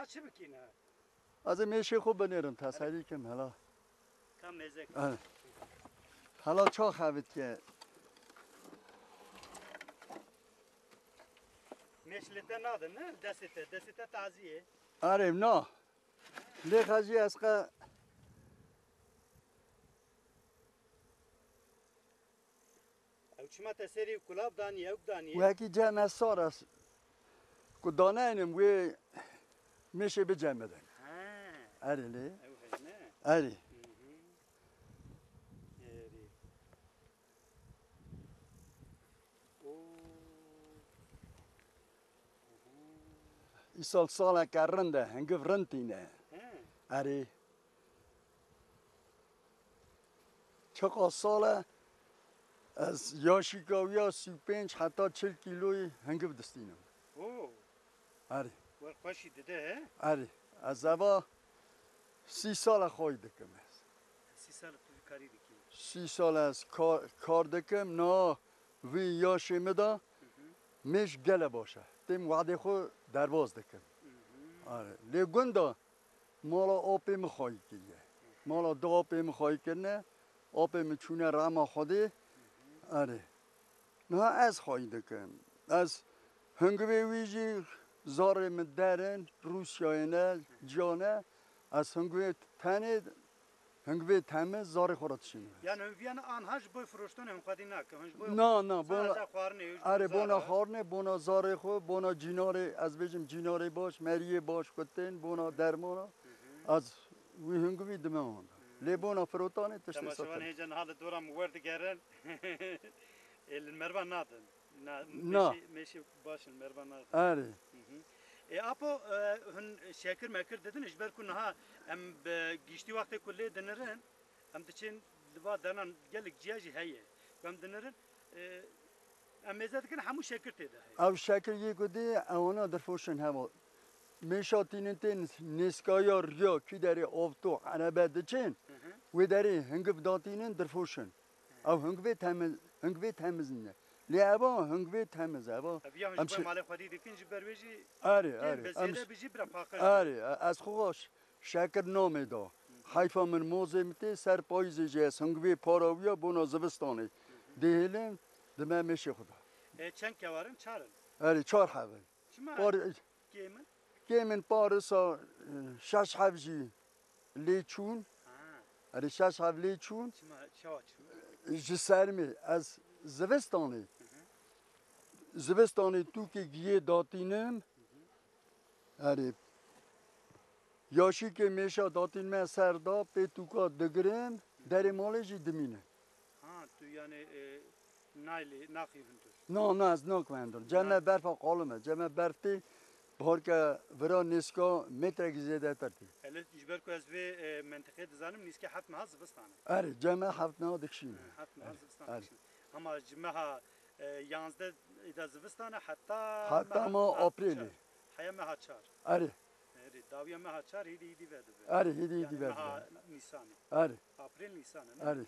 چی بکنه؟ از میشه خوب بنیرم تصریح کم حالا کم مزه حالا چا خوابید که مشلته ناده نه دسته تازیه آره نه لیخازی از که او چما تسری کلاب دانی او دانی و هکی جمع سار است که دانه اینم وی میشه به جمع بدن آره لی او نه آره ای سال که رنده هنگف رنتینه آره چقدر ساله از یاشیکاویا 35 حتی 40 کیلوی هنگف دستینم آره ورقاشی دیده آره از اوا 30 سال خواهی دکم 30 سال تو کاری دکی 30 سال از کار دکم نه وی یاشی مدا میش گله باشه تیم وعده خو درواز دکم آره لی گنده مالا آپی مخواهی کیه مالا دو آپی مخواهی کنه آپی مچونه رما خودی آره نه از خواهی دکم از هنگوی ویجی زار مدرن روسیای نه جانه از هنگوی تنه هنگوی تمه زار خورد شینه یعنی ویان آنهاش بوی فروشتن هم خودی نکم نه بونا آره بونا خورنه بونا زار خو بونا جیناره از بجم جیناره باش مریه باش کتن بونا درمانا از وی هنگوی دمان لی بونا فروتانه تشتی ساتن تماشوان هیجان حال دورم ورد گرن المربان نادن نه میشه باشن مربان نادن آره اپو هن شکر مکر dedin اجبر کن ها ام گیشتی وقت کلی دنرن ام دچین لوا دنان گلک جیاجی هیه ام دنرن ام مزد کن همو شکر تیده او شکر یکودی اونا در فوشن هوا میشاتین تن نسکایا ریا کی داری آفتو عربه دچین و داری هنگف داتینن در فوشن او هنگوی تمیز نه لیابا هنگوی تمیز ابا همش مال خودی دیکن جبر بيجي آره بزيادة بيجي برا باقش آره از خوش شکر نامیدا حیفا من موزه میته سر پاییزی جیس هنگوی پاراویا بونا زبستانه دیهلم دمه میشه خدا چند کوارن چارن آره 4 حول کیمن کیمن پارسا 6 حوجی لیچون آره 6 حول لیچون جسرمی از زبستانه تو که گیه داتینم آره یاشی که میشه داتین من سردا به تو که دگرم در مالجی دمینه تو یعنی نایلی ناقی نه از ناک مندر جمع برف قالمه جمع برفتی بار که ورا نسکا متر زیاده ترتی الان اجبر کو از به منطقه دزانم نیست که حتما زبستانه آره جمع هفت نه دکشینه حتما زبستانه اما جمعها 11 اذا زبستانه حتی ما آپریلی حیا مها چار آره داویا مها چار هیدی بده آره هیدی بده مها نیسان آره آپریل نیسان آره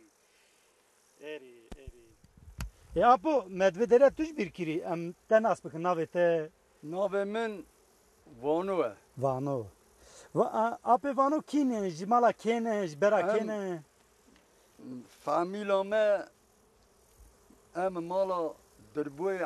اری یا اپو مدوه توش bir kiri am ten aspek navete ناو من وانوه vano ape vano kine jmala kene jbera kene فامیلا ما ام مالا دربوی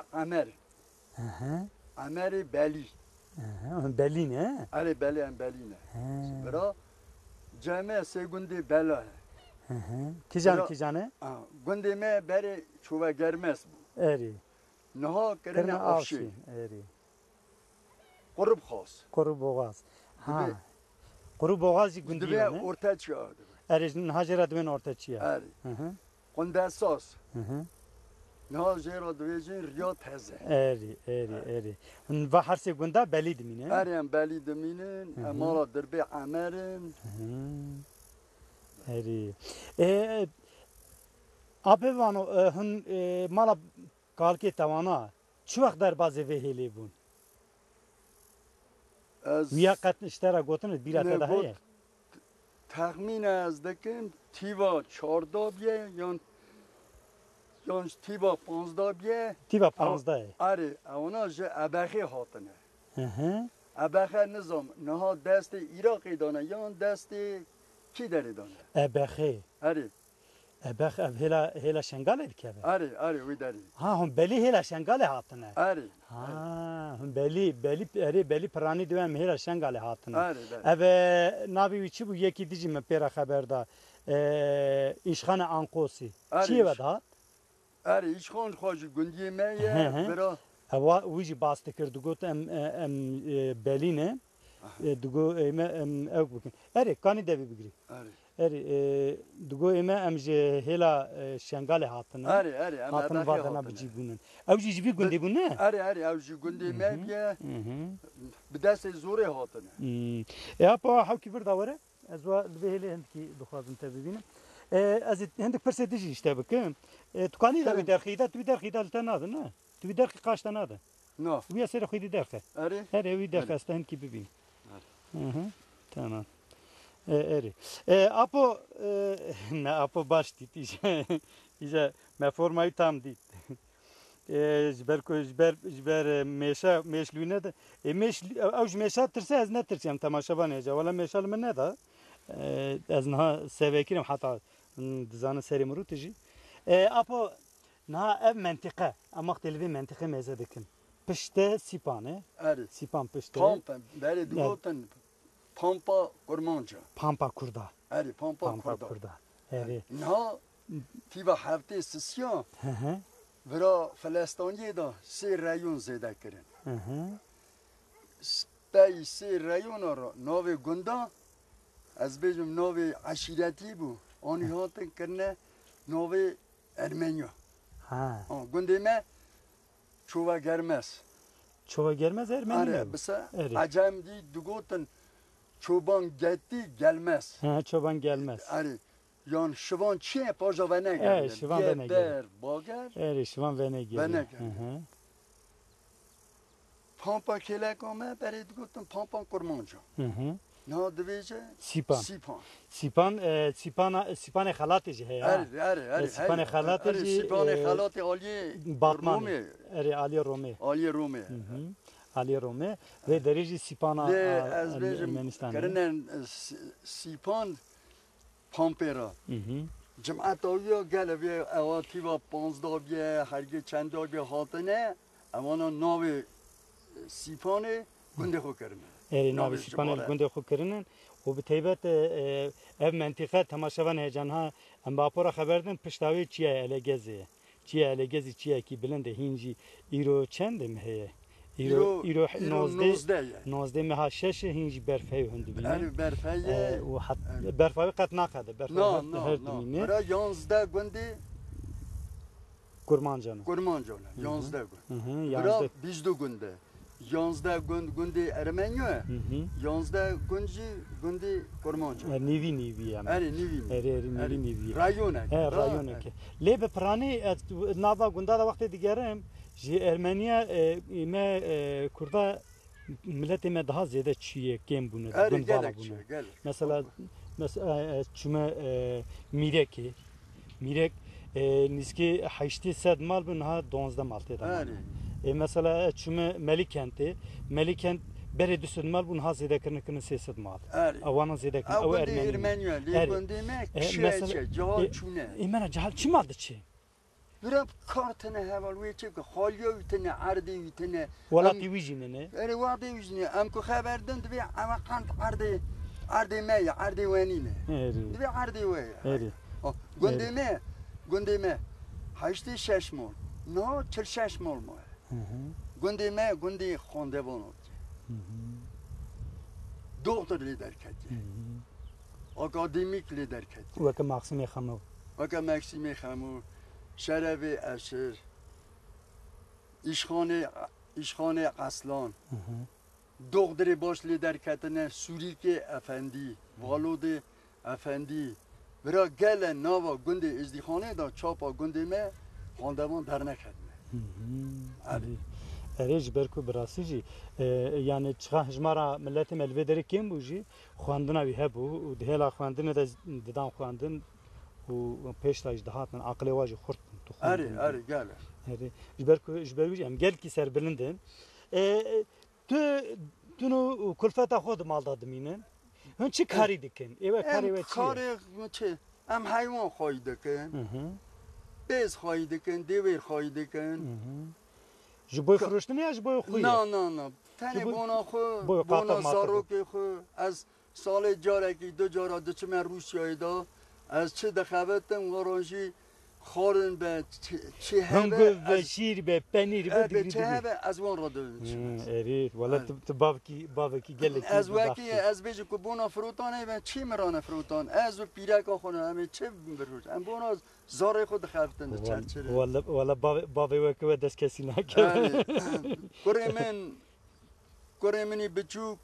عمر بلی belli ne آره بلی ام بلی نه برا جمع سه گنده بلا kizane گنده ما بری چوبه گرمس بود eri نها کرنه آفشی eri قرب خاص koru boğaz ha koru boğaz دبی gündiye ne ارتد شد eri hacera dwen ortaçiya آره قنده اساس نها جیرا دویجین ریا تزه eri ve her se gunda belli dimine آره ام بلی دمینن مالا دربی عمرن eri ape vano hun mala kalke tavana çu vakt derbazê vê hêlê bûn wiya qet iştera gotin bir hafte daha heye تخمین از دکم تیوا 14 بیه یا تیوا 15 بیه tiba 15 آره اونا جه ابخی هاتنه ابخه نظام نها دست عراقی دانه یا دست کی داری دانه ابخه آره ابخ اف هلا شنگال بکه آره وی داری ها هم بلی هلا شنگال هاتنه آره ها هم بلی پرانی دوام هلا شنگال هاتنه آره داری اف نابی چی بو یکی دیجی من پیرا خبر دا ایشخان آنقوسی چی ود هات آره ایش خون خوش گندی میه برا هوا ویجی باست کرد گوت ام بلینه دگو ایمه او بکن اره کانی دوی بگیری آره اری دگو ایمه ام جه هلا شنگال هاتنه آره اما هاتن ابخه وادنا هاتنه بجیبونن او جی گندی بونه آره اوجی گندی میه به دست زوره هاتنه یا پا حاکی بر داوره از وا لبهلی هندکی بخوازم تبینم از هندک پرسیدی işte بکن تکانی دا در خیدا تو در خیدا تناده نه تو در قاش تناده نه ویا سر خیدی درخه آره هر وی درخه است هندکی ببین tamam eri apo ne apo baş dit iyice me formayı tam dit جبر میشه میشلونه ده میش اوج میشه ترسه از نترسیم تماشابانه جا ولی میشه من نده از نه سویکیم حتی دزان سری مرو تجی اپا نه اف منطقه اما اختلافی منطقه مزه دکن پشته سیپانه آره سیپان پشته پامپا بله دوتن پامپا کرمانجا پامپا kurda آره پامپا kurda کردا eri نه تیبا هفته سسیان برا فلسطینی دا سه رایون زده کردن بای سه رایون را ناو گندا از بیجم ناو عشیرتی بو آنی هاتن کرنه ناو ارمنیا گنده ما چوبا گرمس çova gelmez Ermeni آره mi? بس eri عجم دی دوگوتن çoban gitti gelmez. ha çoban gelmez آره یان شوان چیه پاجا و نگرده شوان و نگرده. بر باگر eri şivan ve ne geliyor نگرده. پامپا کلک آمه برای گفتم پامپا کرمانجا نه دویجه Sipan. سیپان Sipan خالاتیجی هیا. آره سیپان خالاتیجی سیپان خالات عالی Batman. رومه eri Ali Rome. عالی رومه Ali Rome ve derece Sipan'a از بیجم Ermenistan'ı. کرنن سیپان پامپرا جمعت آویا گله بیا اواتی و 15 بیا هرگی چند بیا هاتنه امانا ناو سیپانه گنده خو کرنه eri navi Sipan'a günde hukuklarının o bir teybet ev mentika tamaşavan heyecanha em bapora haberdin piştavi çiye ele gezi. Çiye ele gezi çiye ki bilende hinci iro çendim heye. iro 19 meha şeş hinci berfey hundi bine. اری برفایه و حت برفای قط نقده برفای هر دمینه برا 11 گنده kurmancanı. کرمانجانه 11 گنده برا 11 22 گنده 11 گنده ارمنیه 11 گنده کرمانجا نیوی yani. اری نیوی نیوی. رایونه رایونه که. لیب پرانی ناوا گنده دا وقت دیگرم جی ارمنیا ایمه کرده ملت ما daha زیاده چیه کم بونه اری بالا گلک بونه گل mesela çüme mirek niski 800 mal bun ha 12 mal teda اری mesela çüme Melikent bere düsün mal bun ha zede kırnıkını 300 mal اری avana zede kırnı او o گنده ارمنیا لی گنده ما کشیه جهال چونه imena cahal çim aldı çi برا کارتنه هوالوی چه که خالیه ویتنه عرضی ویتنه ولا تیویجینه نه اری وقتی ویجنه ام که خبردن دوی اما قند عرضی میه عرضی وانینه دوی عرضی ویه گنده ما 86 مول نه 46 مول ماه گنده خونده بانود دکتر لیدر کردی اکادمیک لیدر کردی وکه مقسمی خمو وکه مکسیمی خمو شرف اشر ایشخانه اصلان دختری باش لیدر کردن سوریک افندی والود افندی برای گل ناوا گنده ازدیخانه دا چاپا گنده ما خاندمان در نکردن ریج برکو براسیجی yani çıkan hizmara milletim elvederi kim bu ji xwandina wî hebû û dihêla xwandinê de didan xwandin û pêşta ji dihatin aqilê wa jî xurt اری گل ji ber wî em gelkî serbilindin tu تونو کلفتا خود مال دادمینن هن چی کاری دکن ایوه کاری و ام چیه کار چه ام حیوان خواهی دکن بیز خواهی دکن دیویر خواهی دکن جبوی فروشتن یا جبوی خویه نه نه نه تنی جبوی- بونا خو بوی بونا قاطع ماطع زاروک خو از سال جارکی دو جارا دچه من روسیایی دا از چه دخوتم ورانجی خارن به چه هنگو هبه و از شیر به پنیر به به دیگری چه دیگری هبه از وان را دوین اری والا تو بابکی گله از وکی از بیجی که بونا فروتانه و چی مرانه فروتان از و پیرک آخونه همه چه بروش ام بونا زاره خود خفتن چرچره والا بابی وکی و دست کسی نکرد کره منی بچوک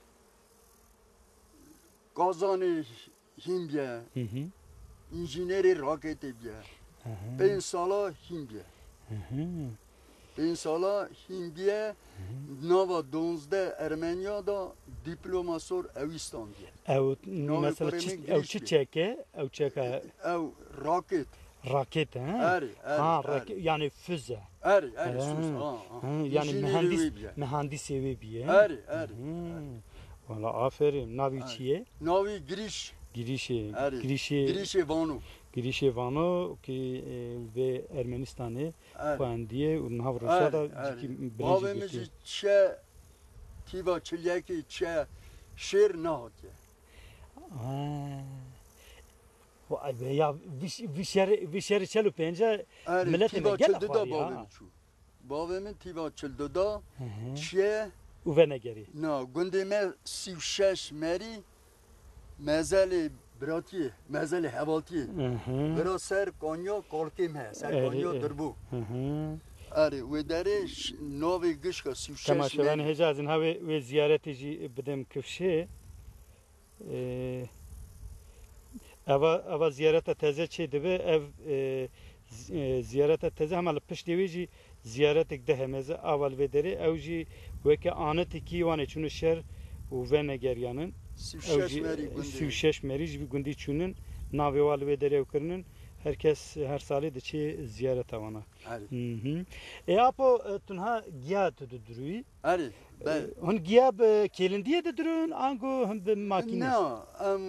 قازان هیم بیه انجینری راکت بیه به این سالا هیم بیه به این سالا هیم بیه نوا 12 ارمنیا دا دیپلوماسور اویستان بیه او نام مثلا کره چی من او گریش چی بی. چکه او چکه او راکت راکت ها اری ها اری یعنی füze اری سوز yani mühendis evi bir اری valla aferin navi çiye ناوی گریش girişi اری girişi گریش وانو girişi vano ki ve Ermenistan'ı اری kuandiye unha Rusya da بابه birinci میجی gitti چه تیبا چلیکی چه شیر نهاتیه vay be ya vişeri çelu pence اری millet تیبا ne چل gel دودا var بابه ya میچو بابه من تیبا چل دودا چه uve ne geri نه گنده من 36 مری مزل براتیه مزل حوالتیه برا سر کانیا کالکیم هست سر کانیا دربو اری و درش ناوی گشکا 36 Temaşavan مری hecazın ha ve ziyaretici bidem kıfşe ava ziyarete teze çeydi ve ev ziyarete teze hemal piştevici ziyaretik de hemeze aval vederi evji veke aneti ki vane çunu şer ve negeryanın 36 مری گنده 36 meric bir gündi çunun naveval vederi evkirinin herkes her sali de çi ziyaret avana. اری Apo tunha giya duruyi. اری Hun giya kelindiye de durun ango hem de makine. نه ام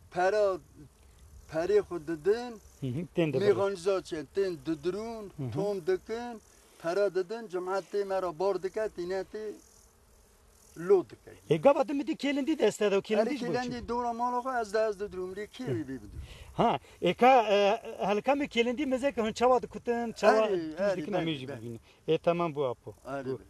پری خود ددن Ten de. میغانیزاسyon تن ددرون توم دکن پرا ددن جماعت مرا بار دکت اینتی لو دکت Gaba de kelindi deste de اری kelindi کلندی دورا مالا خو از ددروم لی کی بی بدو Ha, eka halka mı kelindi mezek hun çava da kutun çava tuzdikin ben, amiji ben. bugün. Tamam bu apo. اری Bu.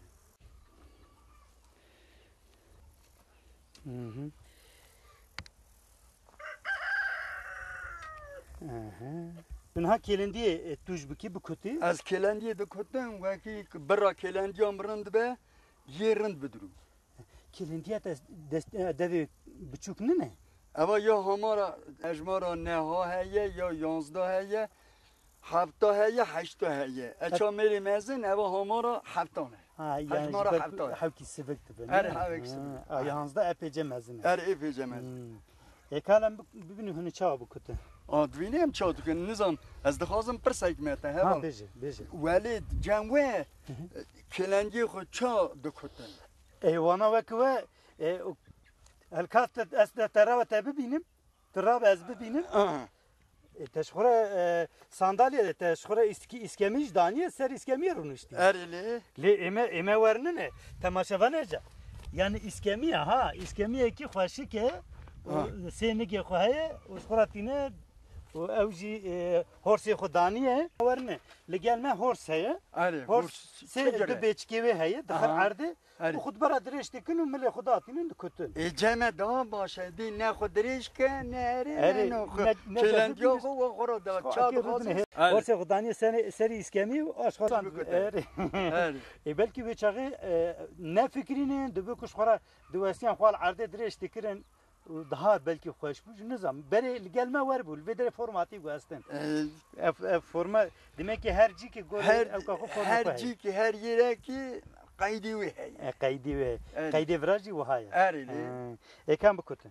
Bunha kelindi tuj biki bu kutu. از کلندی دکتن وکی برا کلندی امرند به یرند بدرو Kelindiye devi buçuk ne? اما یا همارا اجمارا نه ها هیه یا 11 هیه 7 هیه 8 هیه اچا میری مزن اما همارا 7 نه Ha yani Hacmara belki hafta. havki sevekti ben. Her havki sevek. Ayağınızda epeyce mezun. ار ای پیجمز Ekalem bugün hını çava bu kutu. آدوینی هم چاد کن نزان از دخوازم پر سیکمته Ha هوا beje. ولی جنوه کلنجی خود چا دکتن Eyvana ve الکات است ترا و تبی بینیم. ترا از ببینیم. Teşhura sandalye teşhura iskemiş daniye ser iskemiye runuştu. ارلی Le eme varını ne? Temaşavan ece. Yani iskemiye ha iskemiye ki hoşi ki seni ki hoye uskuratine o evji horsi xudaniye varını. Le gelme hors heye. اری Hors se de beçkevi heye. Dahar ardı. اری Bu khudbara direştekin u mele xudatinin kutun. جمع دا باشه دی نه خود دریش که نه اری، اره نه خود نه کلنجی جذب خود و خورا دا چا دخوازم Horsi xudaniye seri iskemi aşkatan. Eri. اری Belki beçağı ne fikrinin de bu kuşlara duvasiyan xwal arde direştekirin daha belki hoş bu nizam. Beri gelme var bu. Ve de formatı bu aslen. Forma demek ki her ciki gol هر جی که هر یره کی قیدی وی هی Kaydi virajı bu haya. ارلی Ekan bu kutu.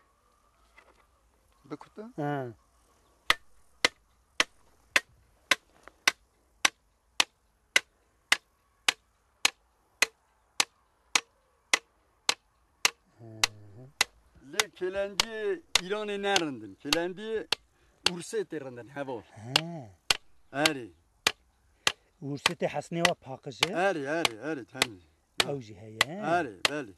بکتن لی کلندی ایران نرندن کلندی ورسه ترندن هوا آره ورسته حسنه و پاکجه آره تمیز اوجی هی آره بله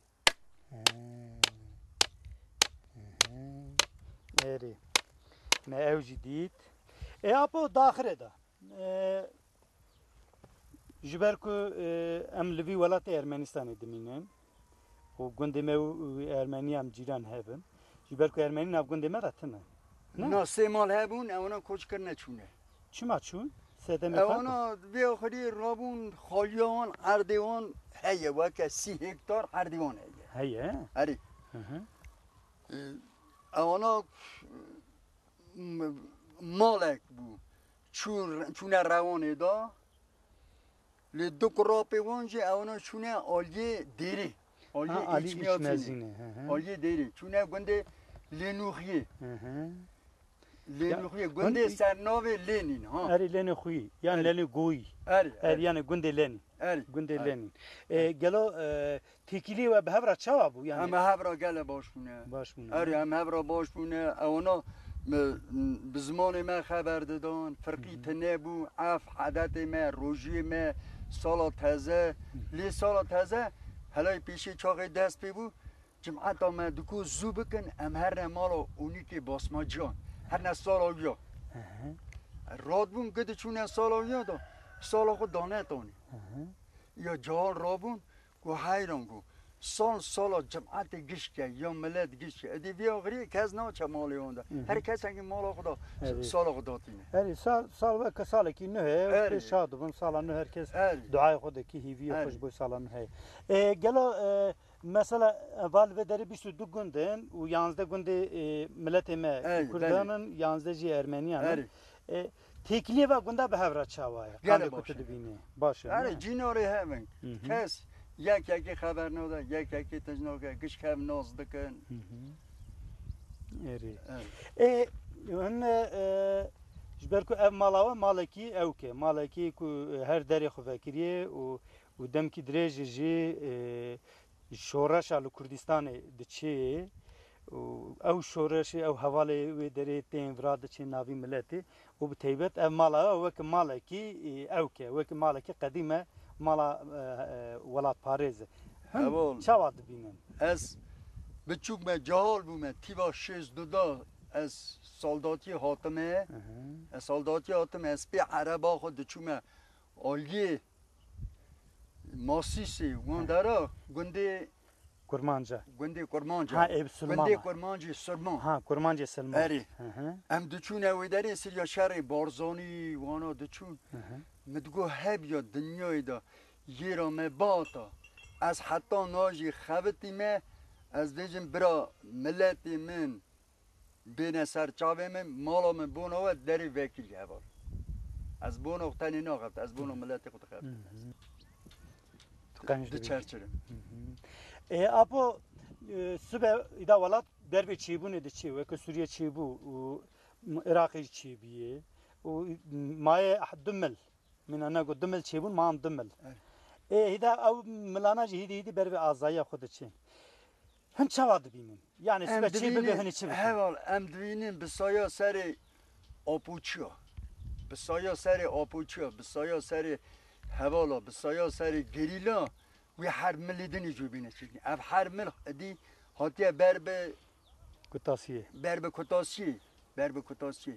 آره ما اوجی دید اپو داخله دا جبر کو ام لوی ولات ارمنستان دمینن و گنده ما ارمنی هم جیران هبن جبر کو ارمنی ناف گنده ما راتنه نه سه مال هبون اونا کوچ کرنه چونه چما چون سده می اونا وی آخری رابون خالیان اردوان هیه وکه 30 هکتار اردوان هیه هیه آره اونا مالک بو چونه روانه دا لی دو کراپی وانجه اونا چونه آلیه دیری آلیه علی ایچ میاتینه اشمزینه آلیه دیری چونه گنده لینوخیه لینوخیه گنده سرناوه لینین ها اری لنی خویی یعنی لنی گویی اری یعنی گنده لنی گنده لنی گلو تکیلی و به هفره چوا بو یعنی همه هفرا گله باشونه باش مونه آره همه هفرا باشونه اونا به زمان ما خبر دادن فرقی تنه بو عف عدت ما روژی ما سالا تازه لی سالا تازه هلای پیشی چاقی دست پی بو جمعت ما دکو زو بکن ام هر مالو اونی که باسما جان هر نه سالا یا راد بون گده چونه سالا یا دا سالا خود دانه تانی یا جهال رابون گو حیران گو سالا جمعت گشکه یا ملت گشکه ادی بیا غری کس نه چه مالی اونده هر کس که مال خدا سالا خدا تینه اری سال و که سال کی نه که شاد بون سال نه هر کس دعای خود کی هیوی خوش بو سال نه گلو مثلا اول و دری 22 گوندن و 11 گوند ملت ما کردانن 11 جی ارمنیان تکلیه و گونده به هفره چاوایا گله باشه باشه آره جیناری همین کس یکی خبر نده یکی تجناگه گش کم ناز دکن اری هن جبرکو اف مالاوا مالکی او که مالکی کو هر دری خو فکریه و دم کی درج جی شورش ال کردستان دچی او شورش او حواله و دری تیم وراد چی ناوی ملتی و بتیبت اف مالاوا وک مالکی او که وک مالکی قدیمه مالا ولات پاریز هم چواد بینن از بچوک ما جهال بومه تیوا 62 از سالداتی حاتمه از پی عربا خود چومه آلیه ماسیسی وندارا گنده کرمانجا ها اب سلمان گنده کرمانجی سلمان ها کرمانجی سلمان اری ام دچونه ویداری سریا شهر بارزانی وانا دچون مدگو هب یا دنیای دا یرا مباتا از حتی ناجی خبتی ما از دیجم برا ملتی من بین سرچاوه من مالا من بونا و دری وکیل هوار از بونا اختنی ناخفت از بونا ملتی خود خفت ده چرچرم اپو سبه ایدا ولات دربی چیبونه ده چی وکه سوریه چیبو و عراقی چیبیه و مای دمل من انا قد دمل چیبون ما هم دمل هیدا او ملانا جی هیدی بر آزایی خود چی هن چواد بینن یعنی سبه چی بگه هنی چی بگه هوال ام دوینین بسایا سر آپوچیا بسایا سر آپوچیا بسایا سر هوالا بسایا سر گریلا وی هر ملی دنی جو بینه چیزی اف هر مل دی هاتیه بربه کتاسیه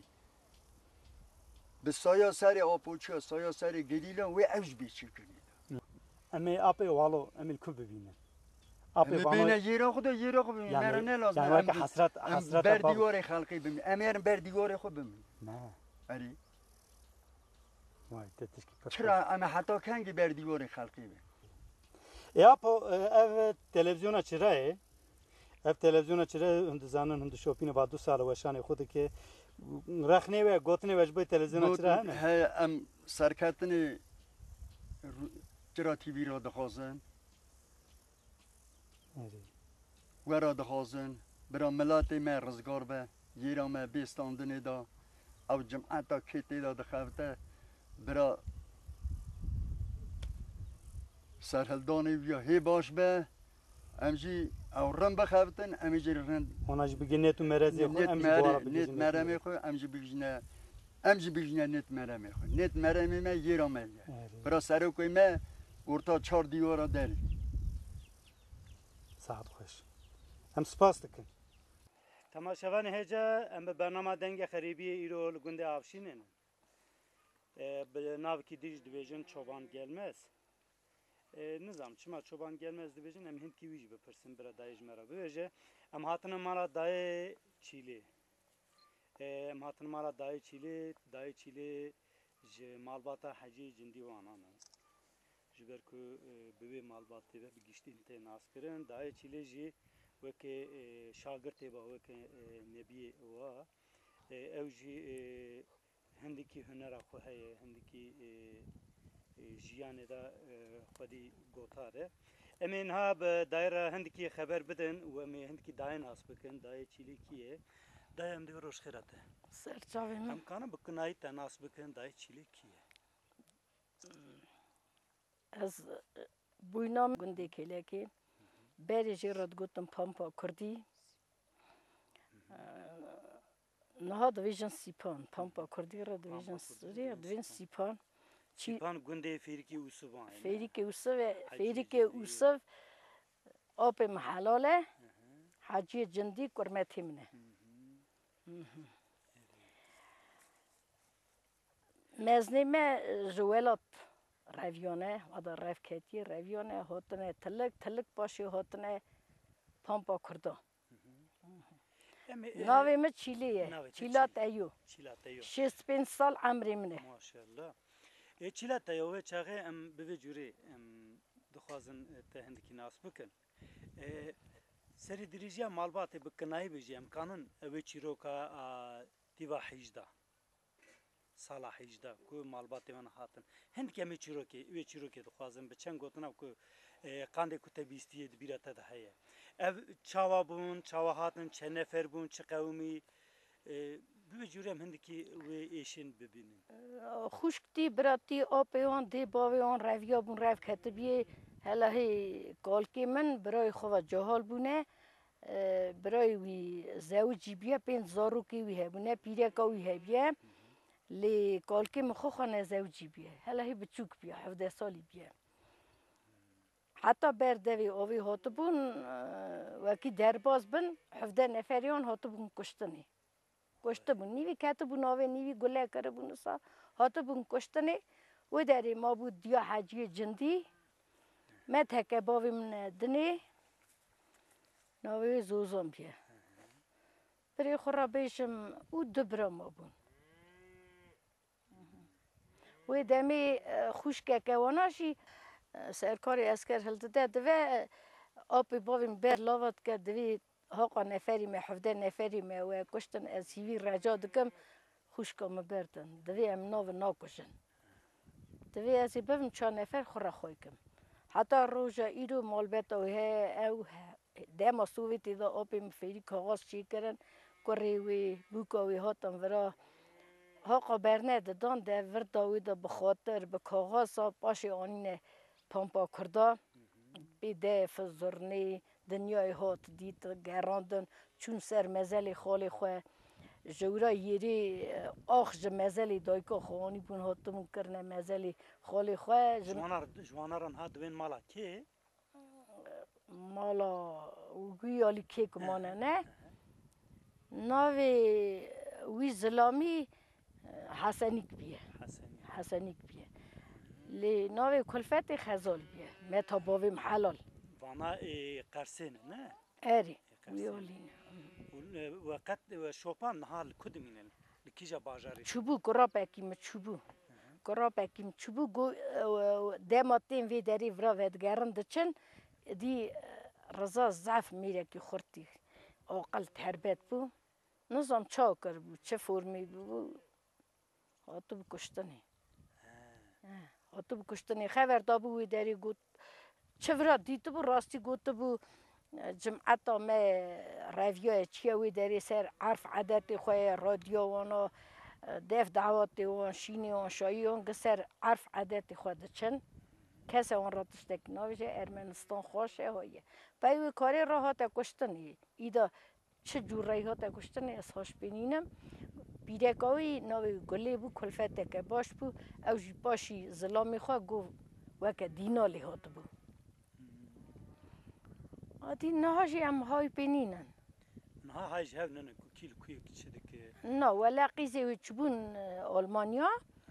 بسایا سر آپوچیا سایا سر گریلا وی اوج بیچی کنید امی آپی والو امی کو ببینه ببینه یرا خود مرا نلازم یعنی وقت حسرت بر دیوار خلقی ببین امیرم بر دیوار خود ببین نه اری وای تتشکی چرا اما حتی کنگی بر دیوار خلقی ببین اپو اف تلویزیون چراه اف تلویزیون چراه هند زانن هند شوپین بعد 2 سال وشان خود که رخنه و گوتنه وجبه تلویزیون چراه نه ام سرکتن چرا تیوی را دخوازن ورا دخوازن برا ملات ما رزگار به یرا ما بیستاندنه دا او جمعتا کتی دا دخوته برا سرهلدانی بیا هی باش به امجی او رن بخافتن امی جی رن آنها بگی نت و مرزی خو نت ام مره بگی نت مره میخو ام جی بگیجنه نت مره میخو نت مره میمه یرا میگه برا سرو کوی مه ورتا 4 دیوارا داری ساعت خوش ام سپاس دکن تماشاوان هجا ام به برنامه دنگ خریبی ایرو لگنده آفشینن به ناو کی دیج دیویژن çoban gelmez nizam çima çoban gelmez division em hint ki wij bepirsin bira dayij mera beje em hatine mala dayê çîlê em hatine mala dayê çîlê ji malbata hecî cindî wanan ji ber ku bi wê malbatê ve bi giştîn tê naskirin dayê çîlê jî wekê şagirtê ba wekê nebiyê wa ew jî hindikî hunera xwe heye hindikî jiyanê de xwedî gotar e em ê niha bi dayra hindikî xeber bidin û em ê hindikî dayê nas bikin dayê çîlê kî ye dayê em divê rojxêra te Serçavê min em kanin bi kinayî te nas bikin dayê çîlê kî ye ez bûyna min gundê kêlekê berê jê re digotin Pampa Kurdî niha dibêjin Sîpan Pampa Kurdî re dibêjin Sîpan Çîpan gundê fêrikî Usivan ye Fêrîkê Usiv e Fêrîkê Usiv apê min helal e heciyê cindî kurmetê min e meznê me ji welat Revyan e veda rev ketiye Revyan e hatine tilik başê hatine Pampa Kurda navê min Çîlê ye Çîlat Eyo Çîlat Eyo 65 sal emrê min e maşallah çîlat Eyo ve çaxê em bi vê cûrê em dixwazin te hindikî nas bikin serê dirîjiya malbatê bi kinayî bêjî em kanin ew ê çîroka dîva 18 sala 18 ku malbatê wan hatin hindikî em ê çîrokê wê çîrokê dixwazin bi çend gotina ku qandê ku te bîstiye di bîra te de heye ev çawa bûn çawa hatin çe nefer bûn çi qewmî bi vê cûrê em hindikî wê êşin bibînin xuşktî biratî apê wan dê bavê wan reviya bûn rev ketibiyê helahê kalkê min birayê xwe ve cehal bûne birayê wî zewicî bûye pênc zarokê wî hebûne pîreka wî hebiye lê kalkê min xwe ne zewicî bûye helahê biçûk bûye 17 salî bûye heta berdevê avê hatibûn wekî derbas bin 17 neferî wan hatibûn kuştinê kuştibûn nîvî ketibûn avê nîvî gule kiribûn wisa hatibûn kuştinê wê derê mabû diya heciyê cindî me teke bavê min e dinê navê wê Zozan bûye birê xwe re bêjim û du bira mabûn wê demê xwîşkeke wana jî serkarê esker hildide dive apê bavê min ber lava dike divê haqa neferî me 17 neferî me we kuştin ez hîvî reca dikim xwîşka min berdin divê em navê nakuşin divê ez ê bivim 4 nefer xwe re xwe kim heta roja îro malbeta wê heye ew dema Sowêtê de apê min fêrî kaxaz çêkirin kurê wê bûka wê hatin vira haqa berne didan de vir da wê de bi xatir bi kaxaza paşê anîne Pampa Kurda bê deyê zurnê dinyayê hat dît gerandin çûn ser mezelê xalê xwe ji wira yerê ax ji mezelê dayika xwe anîbûn hatibûn kirine mezelê xalê xwe Jwanaran hat divên mala kê mala wî alî kê kumane ne navê wî zilamî Hesenîk bûye Hesenîk bûye lê navê kulfetê Xezal bûye me ta bavê min helal vana Qersê ne erê wî alî weqet şopan niha li ku dimînin li kîja bajarê çûbû kurapekî min çûbû kurapekî min çûbû dema tên vê derê vira vedigerin diçin dî Reza zef mêrekî xurtî aqil terbet bû nizam ça kiribû çi formê bû hatibû kuştinê hatibû kuştinê xewer dabû wê derê got çi vira dîtibû rastî gotibû cimeta me reviyaya çiya wê derê ser erf edetê xwe ye radyoya wana dev dewatê wan şînê wan şayî wan gi ser erf edetê xwe diçin کس آن را تشتک ناویشه ارمنستان خوشه هایه باید کاری را ها تا کشتنی ایدا چه جوری ها تا کشتنی از هاش بینینم بیرکاوی ناوی گلی بو کلفته که باش بو او جی باشی ظلامی خواه گو وکه دینالی هات بو آدی نهاجی هم های بینینن نها هاج هاو ننه کو کیل کوی چه که نه ولا قیزه و چبون آلمانیا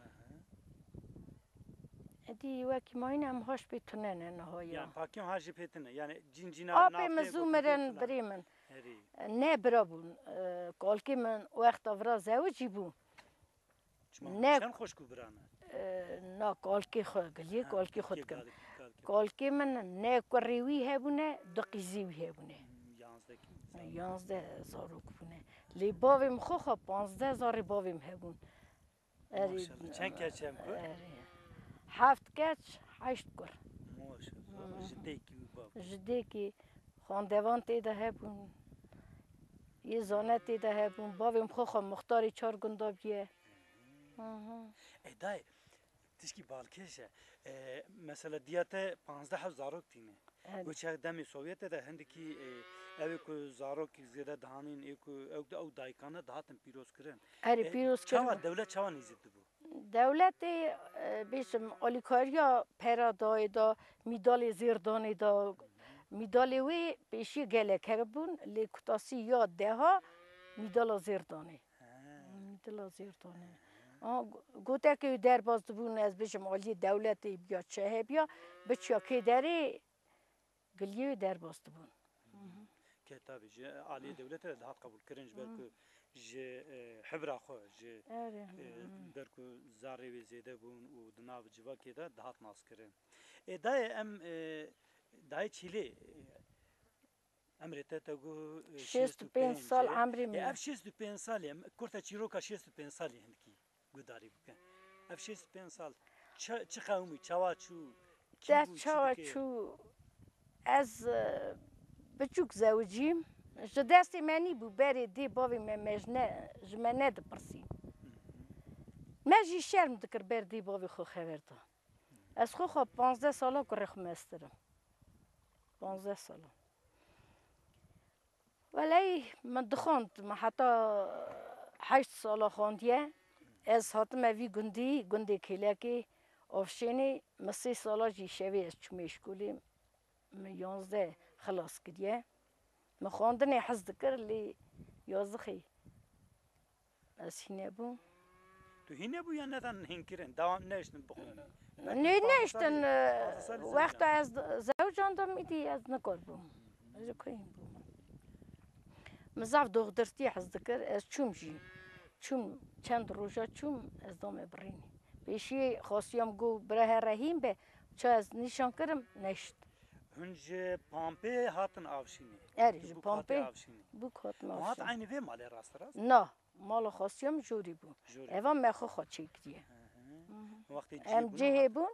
دی وکی ماین هم هاش بیتونن نهایا yani pakim hacı petine yani cincina آبی مزومرن بریمن نه برابون کالکی من وقت آورا زوجی بو نه چند خوش کو برانه نه کالکی خود گلی کالکی خود کن کالکی من نه کریوی هبونه دقیزیوی هبونه 11,000 بونه لی باویم خو 15,000 باویم هبون ماشاءالله چند کچم کو 7 کچ 8 کر ماشاءالله جدی کی باب جدی کی خواندوان تیده هبون یه زانه تیده هبون باویم خو مختاری 4 گندابیه ادای تشکی بالکشه مثلا دیات 15,000 تینه و چه دمی سوویت ده هندکی اوی کو زارو کی زیاده دهانین ایکو او دایکانه دهاتن پیروز کرن اری پیروز کرن چاوا دولت چاوا نیزید بو دولت بیشم اولیکاریا پرا دا میدال زیردانی دا میدال وی پیشی گله کربون لی کتاسی یاد ده ها میدال زیردانی میدال زیردانی گوته که در باز بون از بیشم عالی دولت بیا چه بیا بچیا که داری گلیه در باز بون که تابی جه عالی دولت دهات قبول کرنج برکو جه حبر خو جه برکو زاری و زیده بون و دناو جوا که ده دهات ناس کرن دای ام دای چیلی امریته تگو 65 سال عمری من اف 65 سالی کرتا چیروکا 65 سالی هندکی گوداری بکن اف 65 سال چه قومی چوا چو ده چوا چو از بچوک زوجیم جدستی منی بو بری دی باوی مجنه جمنه دپرسی مجی شرم دکر بر دی باوی خو خبرتا از خو 15 سالا کره خمسترم 15 سالا ولی من دخوند ما حتی 8 سالا خواندیه از هاتم وی گندی کلیکی افشینی ما 3 سالا جی شوی از چمیش کلیم ما 11 خلاص کردیه ما خواندنی حز دکر لی 11 خی از هینه بو تو هینه بو یا ندن هنکرن دوام نشتن بخون نه نشتن وقت از زوجاندم میدی از نکار بوم از کاریم بوم مزاف دخترتی حز دکر از چوم جی چوم چند روزا چوم از دام برینی بیشی خواستیم گو بره رحیم به چه از نشان کردم نشت هنج پامپه هاتن آوشینی اری پامپه بو هاتن آوشینی هات عینی وی مالی راست راست نه مال خواستیم جوری بو ایوان مخو خود چیکیه ام جه بون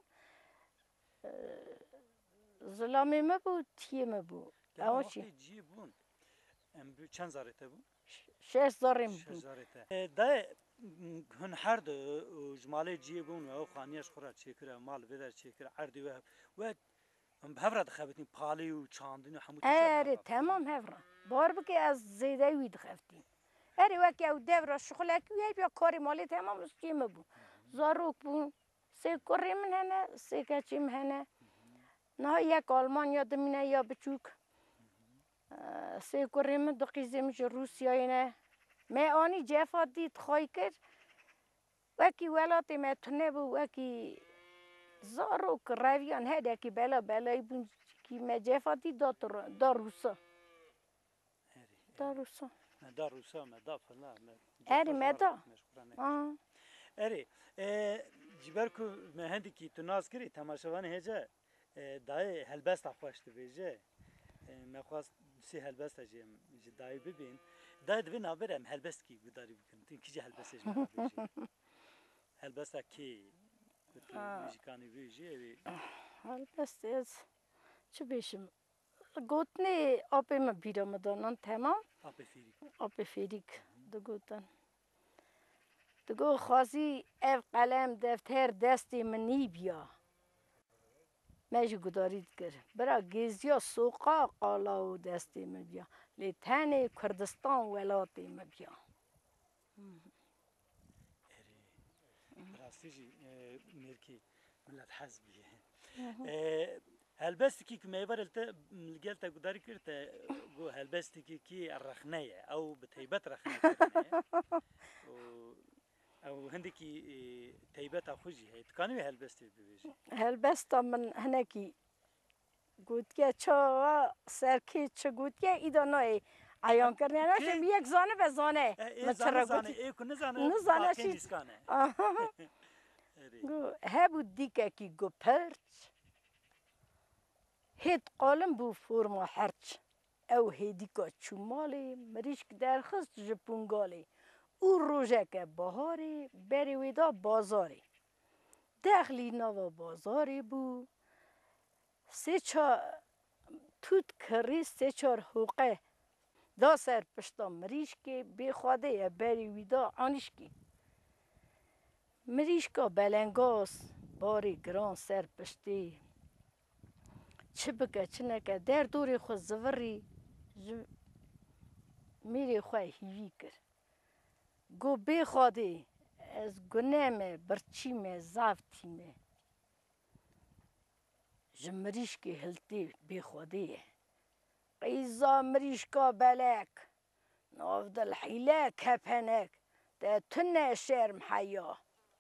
ظلامی ما بود تیه ما بود اما چی جی بون ام چند زارته بون 6,000 بود ده هن هر دو جماله جی بون و خانیش خورا چیکره مال بدر چیکره عردی و هفراد خفتین پالی و چاندین و همون اره تمام هفراد بار بکی از زیده وید خفتین اره وکی او دور شغلکی وی بیا کاری مالی تمام اسکیم بون زاروک بون سه کاری من هنه سه کچی من هنه نه یک آلمان یا دمینه یا بچوک سه کاری من دو قیزه میشه روسیایی نه می آنی جفا دید خواهی کرد وکی ولاتی متونه بو وکی زاروک رویان هده که بلای بون که می جفا دید دا روسا دا روسا دا روسا مدا فلا اری مدا اری جبرکو مهندی کی تو ناز کری تماشاوان هجا دای هلبست خوشت بیجه مخواست سی هلبست اجیم دای ببین دای دوی نابرم هلبست کی گوداری بکن تو کی هلبست اجیم بیجه هلبست کی تو میشکانی بیجه هلبست از چه بیشم گوتنی آبی ما بیرم دانن تمام آب فیریک دو گوتن دگو خاصی اف قلم دفتر دستی منی بیا ماجی گدارید کرد برا گیزیا سوقا قالا و دستی مبیا لیتانه کردستان ولاتی مبیا راستیجی میرکی ملت حزبیه هلبستی که میوار التا گداری کرد گو هلبستی که الرخنية او بتيبات رخنة كرنية او هندكي تيبات خوجي هي تكاني هلبستي بيجي هلبستا من هنکی گوتیا چا سرکی چه گوتیا ایدا نای عیان کردن نشم یک زانه به زانه زانه زانه ای کنه زانه نزانه چی نیسکانه گو هبو دیگه کی گو پرچ هید قالم بو فرما هرچ او هیدی که چومالی مریشک درخست جپونگالی او روژه که بهاری بری ویدا بازاری دخلی نوا بازاری بو سه چار توت کری سه چار حقه دا سر پشتا مریش که بی خواده یا بری ویدا آنش که مریش که بلنگاس باری گران سر پشتی چه بکه چه نکه در دوری خود زوری میری خواه هیوی کر گو بی خواده از گناه برچی زفتیمه جمریشکی هلتی بی خودیه قیزا مریشکا بلک نافدل حیله کپنک ده تنه شرم حیا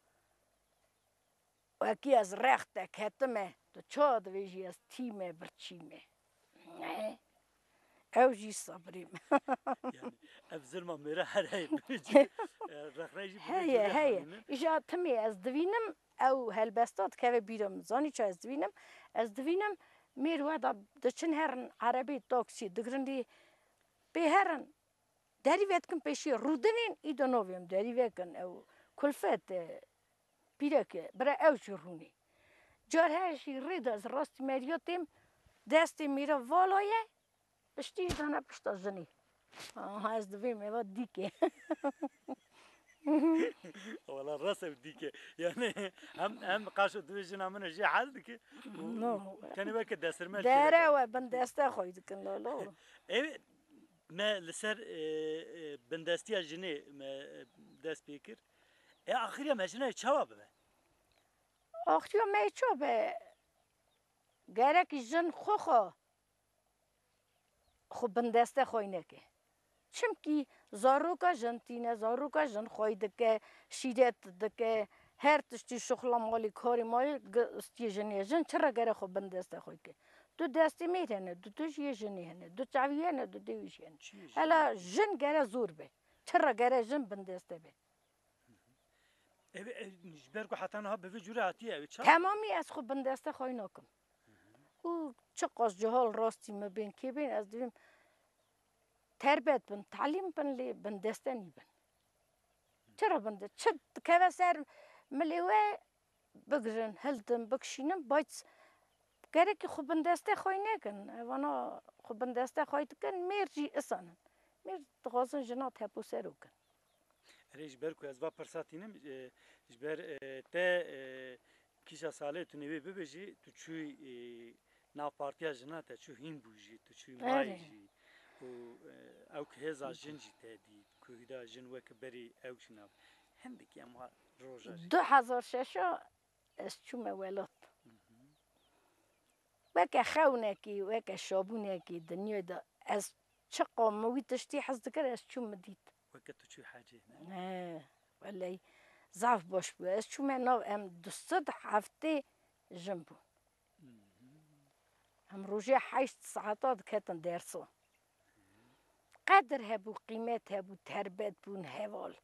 وکی از رخت کتمه تو چاد ویجی از تیمه برچیمه نه او جی صبریم يعني ابزر ما میره هر هی رخنه هیه ایجا تمی از دوینم او هلبستات که بیرم زانی چه از دوینم میر ودا دچن هرن عربی تاکسی دگرندی به هرن دری ویتکن پیشی رودنین ایدو نویم دری ویتکن او کلفت پیرکه برای او شرونی جار هرشی رید از راست میریاتیم دستی میره والایه پشتی دانه پشتا زنی از دویم ایوا دیگه والله الرسم ديك يعني هم قاشو دوجنا من جي حد ديك كان بك دسر ما داره و بندسته خوید کن لالو اي ما لسر بندستي جني ما دست بيكر اي اخريا ما جني جواب به آخریا می چو به گرک جن خو بندسته خوی نکه چم کی زاروکا جن تینه زاروکا جن خوی دکه شیرت دکه هر تشتی شغل مالی کاری مالی استی جنی جن چرا گره خو بندسته خوی که دو دستی میرنه دو توش یه جنی هنه دو چاویه نه دو دیویش هنه هلا جن گره زور به چرا گره جن بندسته به نجبركو حتى انا به جوره هاتيه تمامی از خو بندسته خوی نکم او چه قاس جهال راستی مبین کی بین از دویم تربیت بن تعلیم بن لی بندستنی بن چرا بنده چه که سر ملیوه بگرن هلدن بکشینم باید گره که خوب بندسته خوی نکن وانا خوب بندسته خوی کن میرجی اسانن میر دغازن جنات هپو سرو کن ريش بركو از با پرساتینم جبر تا کیشا ساله تو نوی ببجی تو چوی نا پارتیا جنات چو هین بوجی تو چوی مایجی او که هزا جنجی تادی کوهیدا جن وک بری او شنو هندك يا ما روجا 2006 از چوم ولات وک خونه کی وک شابونه کی دنیا دا از چه قوموی تشتی حز دکر از چوم دید وك تو چو حاجه نه ولی ضعف باش بود از چوم نو ام 200 هفته جنبو هم روزی 8 ساعات کتن درسو قدر هبو قیمت هبو تربیت بون هوال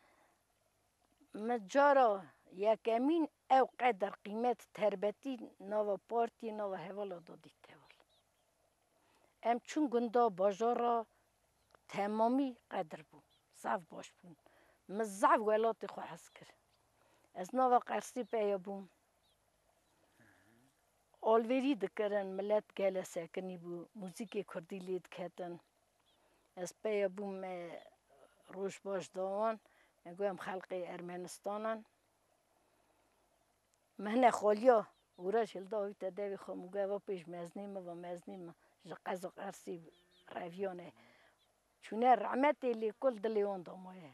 مجارا یکمین او قدر قیمت تربیتی نو پارتی نو هوال دادی هوال ام چون گندا بازارا تمامی قدر بون صف باش بون مزعف ولات خو حس کرد از نو قرصی پیا بون آلوری دکرن ملت گله سکنی بو موزیک کردی لید کتن از پیا بوم روش باش دوان میگویم خلق ارمنستانن مهنه خالیا ورش هلدا ویت دوی خموگه و پیش مزنیم جقز و قرصی رویانه چونه رحمتی لی کل دلیون دامایه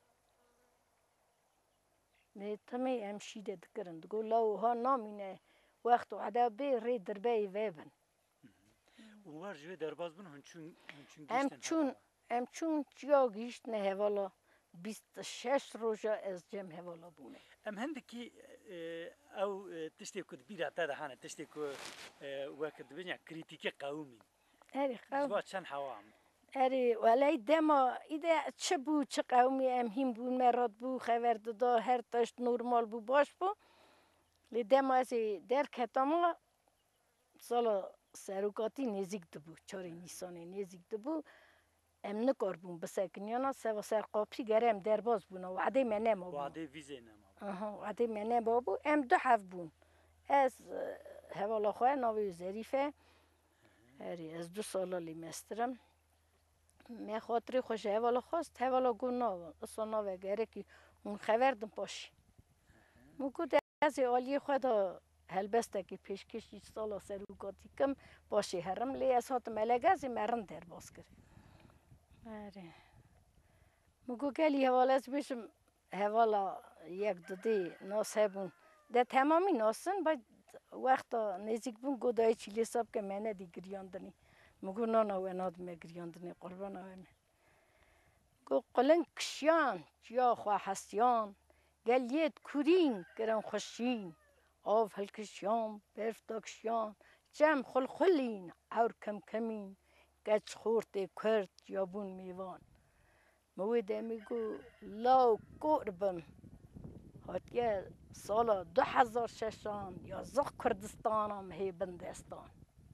نه تمی امشیده دکرن دگو لو ها نامینه وقت و عدا بی ری دربای ویبن وار جوی درباز بن هنچون ام چون چیا گیشت نه هوالا 26 روزا از جم هوالا بونه ام هندکی او تشتی کد بیره تا دهانه تشتی که وقت بینه کریتیک قومی اری قوم زوا چند حوام اری ولی دما ایده چه بو چه قومی ام هیم بون مراد بو خبر دادا هر تشت نورمال بو باش بو لی دما ازی در کتاما سالا سروکاتی نزیک دبو 4 نیسان نزیک دبو ام نکار بون بسکنیانا سوا سر قاپی گرم در باز بونه وعده منه ما بون وعده ویزه نما وعده منه بابو ام 2 هفت بون از حوالا خواه ناوی ظریفه هری از 2 سالا لی مسترم می خاطری خوش حوالا خواست حوالا گون ناوان اصلا ناوه گره که اون خبردم پاشی مگو از آلی خدا هلبسته که پیشکشی سالا سروکاتی کم باشی هرم لی از هات ملگازی مرن در باز کرد آره مگو گلی حوالا از بیشم حوالا یک دودی ناس هبون ده تمامی ناسن باید وقتا نزدیک بون گودای چیلی ساب که منه دی گریاندنی مگو نانا و ناد می گریاندنی قربان آمه گو قلن کشیان جیا خواه هستیان گلیت کورین گرم خوشین آف هلکشیان برف داکشیان جم خلخلین اور کم کمین گچ خورت کرد جابون میوان مویده میگو لاو قربم هاتیه سالا 2006 یا زخ کردستانم هی بندستان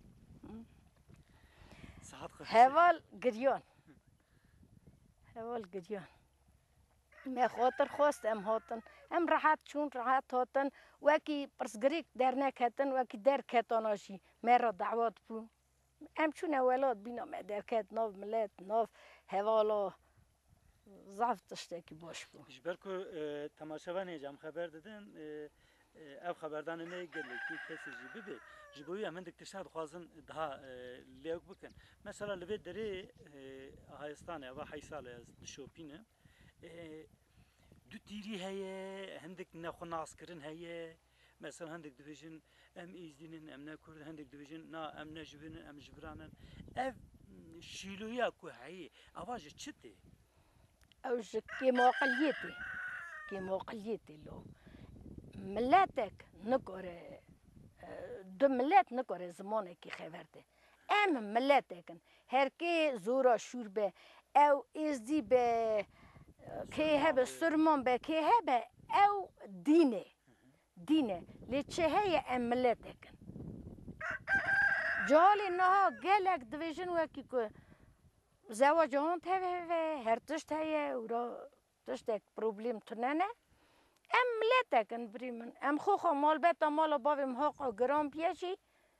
هوال گریان می خاطر خواست ام هاتن ام راحت چون راحت هاتن وکی پرسگریک در نکتن وکی در کتاناشی مرا دعوت بو ام چون اولاد بینا می در کت ناف ملت ناف هوالا ضعف تشته که باش بو جبر کو تماشاوانی جام خبر دادن او خبردان نه گلی کی کسی جی ببی جبوی هم عندك تشهد خوازن ده لیاق بکن مثلا لبی دری هایستانه و حیساله از شوپینه دو تیری هیه هندك نخو ناس کرن هیه مثلا هندك دویژن ام ایزدینن ام نکرد هندك دویژن نا ام نجبنن ام جبرانن اف شیلویا کو هیه اواج چته اوش كي موقليتي لو ملاتك نقري دو ملات نقري زمانه كي خبرته ام ملاتك هركي زورا شوربه او ازدي به كي هبه سرمان به كي هبه او دينه ليتشه هي ام ملاتك جالي نها قالك ديفيجن وكي كو زواج هون تهوه هر تشت هیه ورا تشتک پروبلیم تننه ام ملتکن بریمن ام خو مال بتا مال باویم حقا گرام پیشی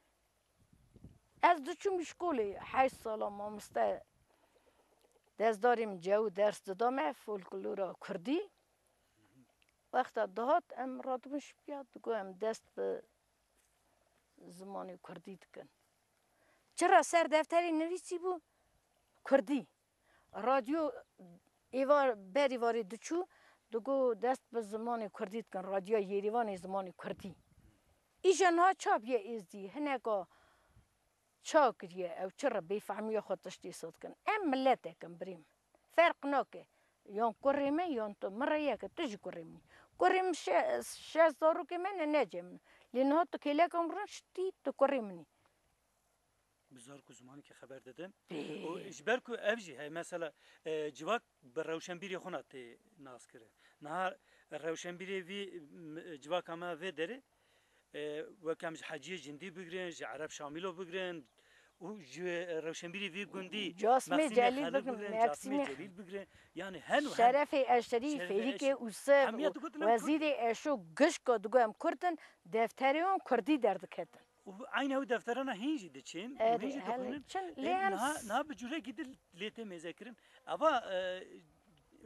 از دوچوم شکولی 8 سالا ما مسته دست داریم جو درس دادمه فولکلورا کردی وقتا دهات ام رادمش بیاد دگو ام دست به زمانی کردی دکن چرا سر دفتری نویسی بو کردی رادیو ایوار بری واری دچو دگو دست به زمان کردی کن رادیو یریوان زمان کردی ایشان ها چاب یه ازدی هنگا چا کریه او چرا بیفهمی خود تشتی صد کن ام ملته کن بریم فرق ناکه یان کریمه یان تو مرایه که تجی کریمی کریم 6000 رو که من نجم لینها تو کلیه کم رشتی تو کریمنی بزار کو زمانی که خبر دادم و اجبر کو افجی های مثلا جواک بر روشنبیری خونات ناس کرده نه روشنبیری وی جواک اما وی داره و کمش حجی جندی بگیرن عرب شاملو بگیرن و روشنبیری وی گندی جاسمی جلیل بگیرن یعنی هنو شرف اشتری فریک اوسه وزیر اشو گش کو دگم کردن دفتریون کردی درد کردن عین او دفترانه هیچی دچین هیچی دخونن نه به جوره گیدل لیته مذاکرین اما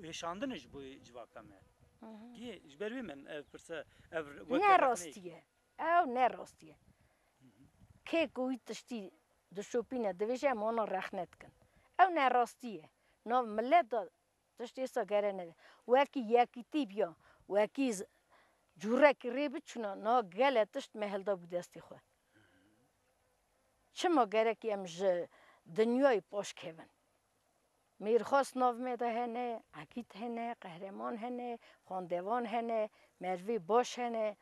هشاندنش bu civakame. Ki jbervi men ev persa ev ne rastiye او نه راستیه که کوی تشتی دشوپینه دویشه مانا رخنت کن او نه راستیه نو ملت دا تشتی سا گره نده وکی یکی تی بیا وکی جوره که ری بچونا نا گله تشت محل دا بودستی خواه چما گره که ام دنیای پاش کهون میرخواست ناو میده هنه عقید هنه قهرمان هنه خاندوان هنه مروی باش هنه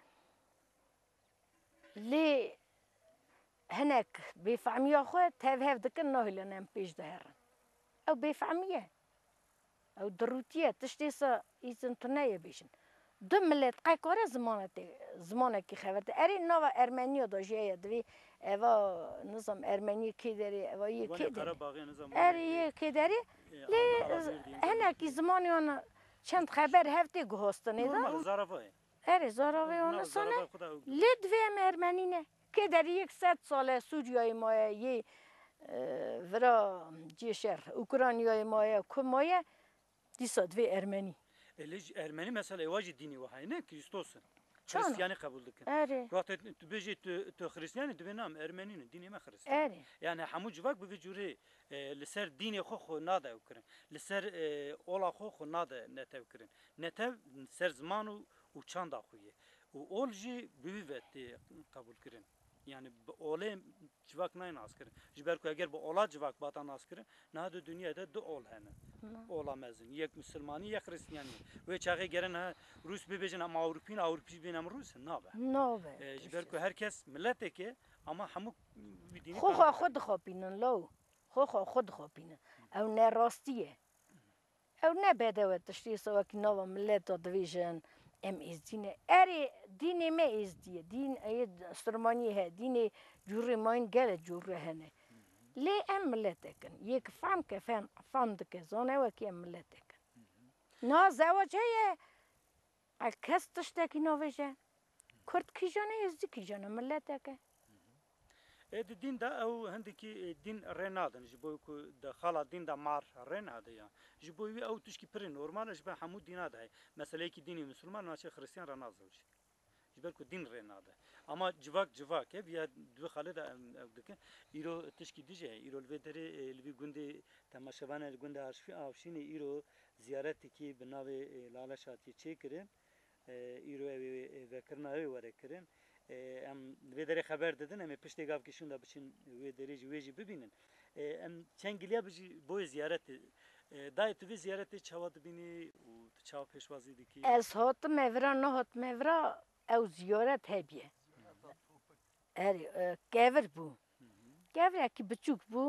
لی هنک بفهمی خود تفهم دکن نهیل نم پیش دهرن او بفهمیه او دروتیه تشتیسا ایزن تنیه بیشن دو ملت قیکاره زمانه که خبرده اری نوا ارمنیو داجیه دوی اوا نظام ارمنی کی داری اوا یه کی داری اری یه کی داری لی هنکی زمانی آن چند خبر هفته گوهستنه دا اری زاراوی آن سانه لی دویم ارمنینه که در 100 سال سوریای مایه یه ورا جیشر اوکرانیای مایه که مایه دیسا دوی ارمنی Ermeni mesela evacı dini var ne Kristos'un. Hristiyanı kabul dikin. Vakti tu beji tu Hristiyanı tu benam Ermeninin dini mi Hristiyan. Yani hamu civak bu vecuri liser dini xo nada ukrin. Liser ola xo nada netev ukrin. Netev ser zamanu uçan da xuye. O olji büvet kabul kirin. Yani olay civak nayın askirin. Jiberku eğer bu ola civak batan askirin, nahdu dünyada da ol hene. Olamazın. Yek Müslümani, yek Hristiyani. Ve çağı gelen ha Rus bebecin ama Avrupi benim Rus. Nabe. Nabe. Jiberku herkes millet eki ama hamuk bir dini. خود خوابینن لو خود خوابینن او نه راستیه او نه بدوه تشتی سوا که نوا ملت دویژن ام از دینه اری دینه ما از دیه دین اید سرمانی ها دینه جوری ماین گله جوری هنه لی ام ملت کن یک فهم که فهم دکه زانه و که ام ملت کن نا زواجه کس تشتی که نویجه کرد کی جانه از دی کی جانه ملت که Din da o hendeki din renadın. Jiboy ku da xala din da mar renadı ya. Jiboy o tuşki peri normal jibe hamu dinada hay. Mesela ki dini Müslüman naçe Hristiyan renazı. Jiber ku din renadı. Ama civak ev ya dü xale da evdeki iro tuşki diye iro vederi li günde tamaşavan günde avşini iro ziyareti ki binave lalaşati çekirin. İro evi vekirna evi verekirin. ام ویدری خبر دادن امی پشتی گاف کشون دا بچین ویدری جویجی ببینن ام چنگلیا بچی بوی زیارت دای تو زیارت چواد بینی و چاو پیشوازی دی کی از هات مورا نه هات مورا او زیارت هبیه اری گور بو گور یکی بچوک بو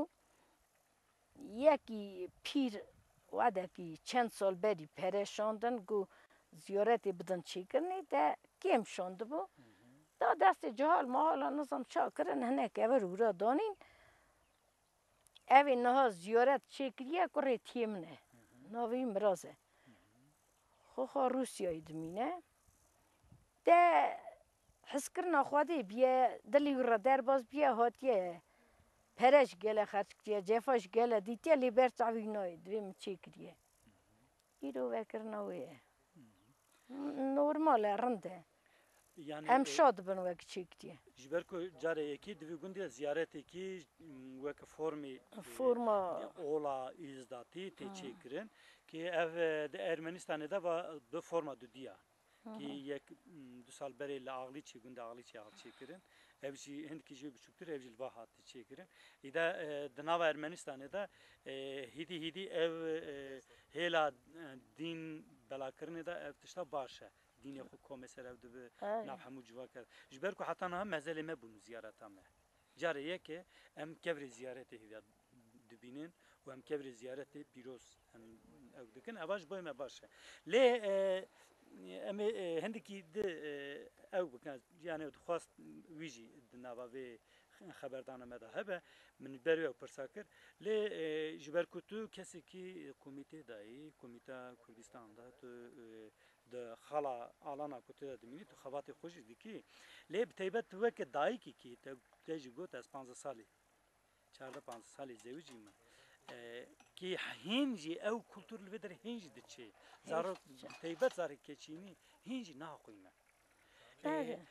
یکی پیر واده کی چند سال بری پریشاندن گو زیارت بدن چی کنی ده کم شونده بو دا دست جهال محالا نظام چا کرن هنه که او رو دانین اوی نها زیارت چکریه کره تیمنه ناوی مرازه خواه روسیایی دمینه ده حس کرنا خواده بیه دلی را در باز بیه هاتیه پرش گله خرچ کریه جفاش گله دیتیه لیبر چاوی نای دویم چکریه ایرو وکرناویه نورماله رنده Yani هم شاد بن وک چیکتیه جبرکو جاره یکی دوی گوندی زیارت یکی وک فرما اولا izdati te çekirin ki ev de Ermenistan'da da bu forma düdüya ki yek du sal beri la ağlı çekunde ağlı çekirin ev ji hindki ji buçuktur ev jil vahat çekirin ida dnava Ermenistan'da hidi ev hela din belakırını da ev tışta başa دینی خو کمیسر او دو ناب همو جوا کرد جبر کو حتی نه مزل ما بون زیارت همه جاریه که ام کبر زیارت هیا دبینن و ام کبر زیارت بیروس هم او دکن اواج بایم باشه لی ام هندکی د او بکن یعنی خواست ویجی دنابا و خبردانه مده هبه من بری و پرساکر لی جبر کو تو کسی کی کمیته دایی کمیته کردستان دا تو د خلا آلانا کوته دمینی تو خوات خوش دی کی لب تیبت وک دای کی تجی گوت از 15 سالی 4-5 سالی زوجی ما کی هنجی او کلتور لودر هنجی دچی زارو تیبت زار کچینی هنجی نا قیمه